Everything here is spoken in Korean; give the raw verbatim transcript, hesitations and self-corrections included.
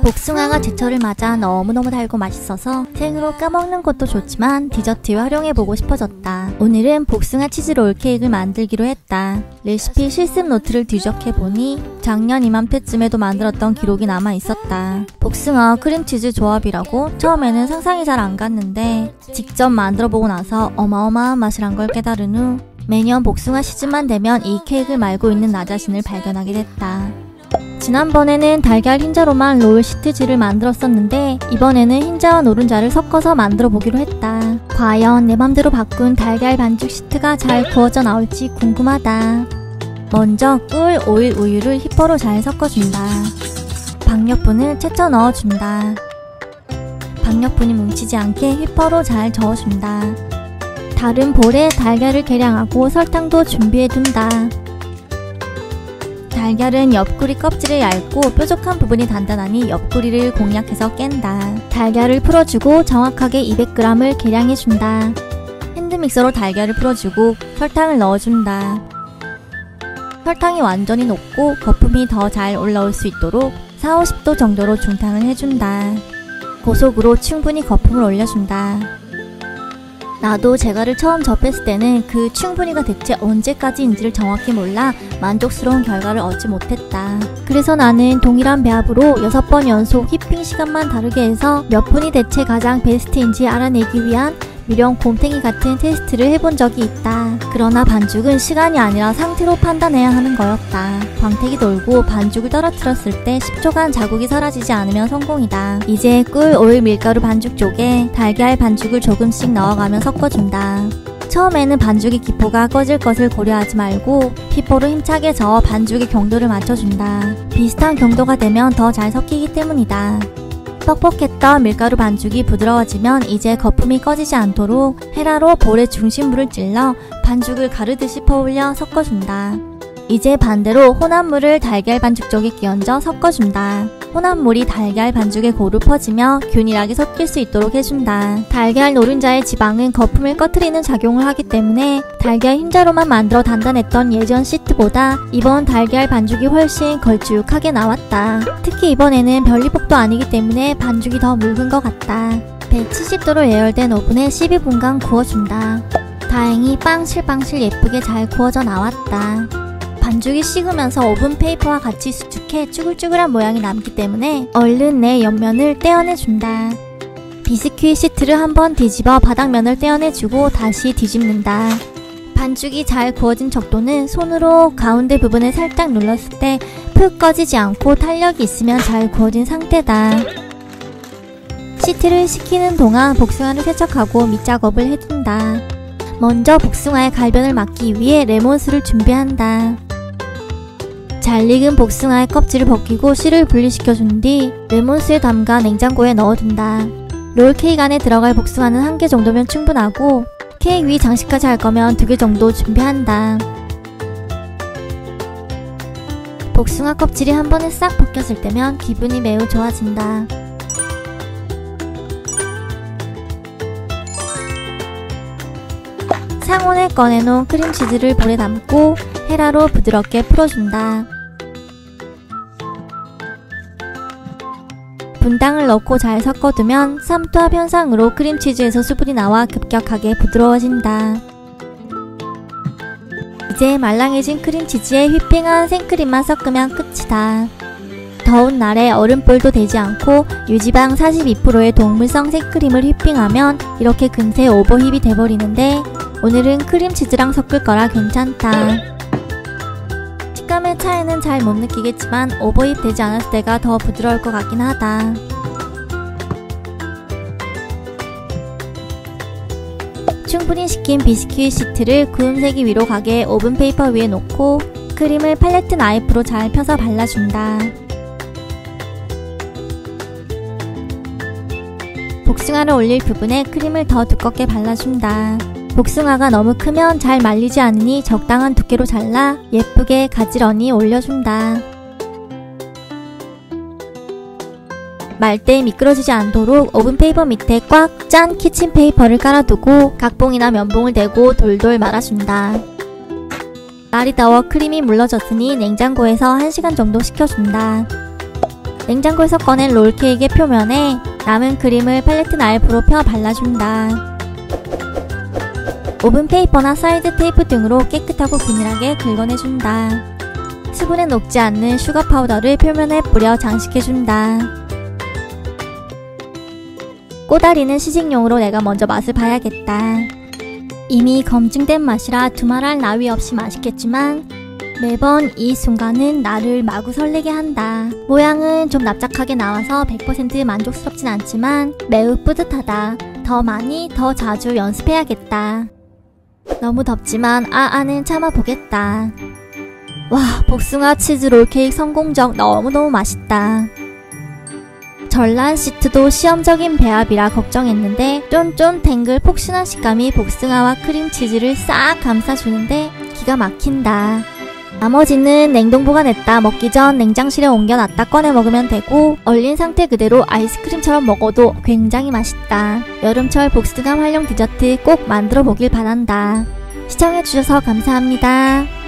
복숭아가 제철을 맞아 너무너무 달고 맛있어서 생으로 까먹는 것도 좋지만 디저트에 활용해보고 싶어졌다. 오늘은 복숭아 치즈 롤케이크를 만들기로 했다. 레시피 실습 노트를 뒤적해보니 작년 이맘때쯤에도 만들었던 기록이 남아있었다. 복숭아 크림치즈 조합이라고 처음에는 상상이 잘 안 갔는데 직접 만들어보고 나서 어마어마한 맛이란 걸 깨달은 후 매년 복숭아 시즌만 되면 이 케이크를 말고 있는 나 자신을 발견하게 됐다. 지난번에는 달걀 흰자로만 롤 시트지를 만들었었는데 이번에는 흰자와 노른자를 섞어서 만들어 보기로 했다. 과연 내 맘대로 바꾼 달걀 반죽 시트가 잘 구워져 나올지 궁금하다. 먼저 꿀, 오일, 우유를 휘퍼로 잘 섞어준다. 박력분을 채쳐 넣어준다. 박력분이 뭉치지 않게 휘퍼로 잘 저어준다. 다른 볼에 달걀을 계량하고 설탕도 준비해둔다. 달걀은 옆구리 껍질이 얇고 뾰족한 부분이 단단하니 옆구리를 공략해서 깬다. 달걀을 풀어주고 정확하게 이백 그램을 계량해준다. 핸드믹서로 달걀을 풀어주고 설탕을 넣어준다. 설탕이 완전히 녹고 거품이 더 잘 올라올 수 있도록 사오십 도 정도로 중탕을 해준다. 고속으로 충분히 거품을 올려준다. 나도 제과를 처음 접했을 때는 그 충분히가 대체 언제까지인지를 정확히 몰라 만족스러운 결과를 얻지 못했다. 그래서 나는 동일한 배합으로 여섯 번 연속 휘핑 시간만 다르게 해서 몇 분이 대체 가장 베스트인지 알아내기 위한 미련 곰탱이 같은 테스트를 해본 적이 있다. 그러나 반죽은 시간이 아니라 상태로 판단해야 하는 거였다. 광택이 돌고 반죽을 떨어뜨렸을 때 십 초간 자국이 사라지지 않으면 성공이다. 이제 꿀, 오일, 밀가루 반죽 쪽에 달걀 반죽을 조금씩 넣어가며 섞어준다. 처음에는 반죽의 기포가 꺼질 것을 고려하지 말고 휘퍼로 힘차게 저어 반죽의 경도를 맞춰준다. 비슷한 경도가 되면 더 잘 섞이기 때문이다. 뻑뻑했던 밀가루 반죽이 부드러워지면 이제 거품이 꺼지지 않도록 헤라로 볼의 중심부를 찔러 반죽을 가르듯이 퍼올려 섞어준다. 이제 반대로 혼합물을 달걀 반죽 쪽에 끼얹어 섞어준다. 혼합물이 달걀 반죽에 고루 퍼지며 균일하게 섞일 수 있도록 해준다. 달걀 노른자의 지방은 거품을 꺼트리는 작용을 하기 때문에 달걀 흰자로만 만들어 단단했던 예전 시트보다 이번 달걀 반죽이 훨씬 걸쭉하게 나왔다. 특히 이번에는 별리복도 아니기 때문에 반죽이 더 묽은 것 같다. 백칠십 도로 예열된 오븐에 십이 분간 구워준다. 다행히 빵실빵실 예쁘게 잘 구워져 나왔다. 반죽이 식으면서 오븐 페이퍼와 같이 수축해 쭈글쭈글한 모양이 남기 때문에 얼른 내 옆면을 떼어내준다. 비스킷 시트를 한번 뒤집어 바닥면을 떼어내주고 다시 뒤집는다. 반죽이 잘 구워진 척도는 손으로 가운데 부분을 살짝 눌렀을 때 푹 꺼지지 않고 탄력이 있으면 잘 구워진 상태다. 시트를 식히는 동안 복숭아를 세척하고 밑작업을 해준다. 먼저 복숭아의 갈변을 막기 위해 레몬수를 준비한다. 잘 익은 복숭아의 껍질을 벗기고 씨를 분리시켜준 뒤 레몬수에 담가 냉장고에 넣어둔다. 롤케이크 안에 들어갈 복숭아는 한 개 정도면 충분하고 케이크 위 장식까지 할 거면 두 개 정도 준비한다. 복숭아 껍질이 한 번에 싹 벗겼을 때면 기분이 매우 좋아진다. 상온에 꺼내놓은 크림치즈를 볼에 담고 헤라로 부드럽게 풀어준다. 분당을 넣고 잘 섞어두면 삼투압 현상으로 크림치즈에서 수분이 나와 급격하게 부드러워진다. 이제 말랑해진 크림치즈에 휘핑한 생크림만 섞으면 끝이다. 더운 날에 얼음볼도 되지 않고 유지방 사십이 퍼센트의 동물성 생크림을 휘핑하면 이렇게 금세 오버힙이 돼버리는데 오늘은 크림치즈랑 섞을 거라 괜찮다. 식감의 차이는 잘 못 느끼겠지만 오버힙 되지 않았을 때가 더 부드러울 것 같긴 하다. 충분히 식힌 비스킷 시트를 구움세기 위로 가게 오븐 페이퍼 위에 놓고 크림을 팔레트 나이프로 잘 펴서 발라준다. 복숭아를 올릴 부분에 크림을 더 두껍게 발라준다. 복숭아가 너무 크면 잘 말리지 않으니 적당한 두께로 잘라 예쁘게 가지런히 올려준다. 말 때 미끄러지지 않도록 오븐 페이퍼 밑에 꽉 짠 키친페이퍼를 깔아두고 각봉이나 면봉을 대고 돌돌 말아준다. 날이 더워 크림이 물러졌으니 냉장고에서 한 시간 정도 식혀준다. 냉장고에서 꺼낸 롤케이크의 표면에 남은 크림을 팔레트 나이프로 펴 발라준다. 오븐 페이퍼나 사이드 테이프 등으로 깨끗하고 균일하게 긁어내준다. 수분에 녹지 않는 슈가 파우더를 표면에 뿌려 장식해준다. 꼬다리는 시식용으로 내가 먼저 맛을 봐야겠다. 이미 검증된 맛이라 두말할 나위 없이 맛있겠지만 매번 이 순간은 나를 마구 설레게 한다. 모양은 좀 납작하게 나와서 백 퍼센트 만족스럽진 않지만 매우 뿌듯하다. 더 많이 더 자주 연습해야겠다. 너무 덥지만 아아는 참아보겠다. 와, 복숭아 치즈 롤케이크 성공적. 너무너무 맛있다. 전란 시트도 시험적인 배합이라 걱정했는데 쫀쫀 탱글 폭신한 식감이 복숭아와 크림치즈를 싹 감싸주는데 기가 막힌다. 나머지는 냉동 보관했다 먹기 전 냉장실에 옮겨놨다 꺼내 먹으면 되고 얼린 상태 그대로 아이스크림처럼 먹어도 굉장히 맛있다. 여름철 복숭아 활용 디저트 꼭 만들어 보길 바란다. 시청해주셔서 감사합니다.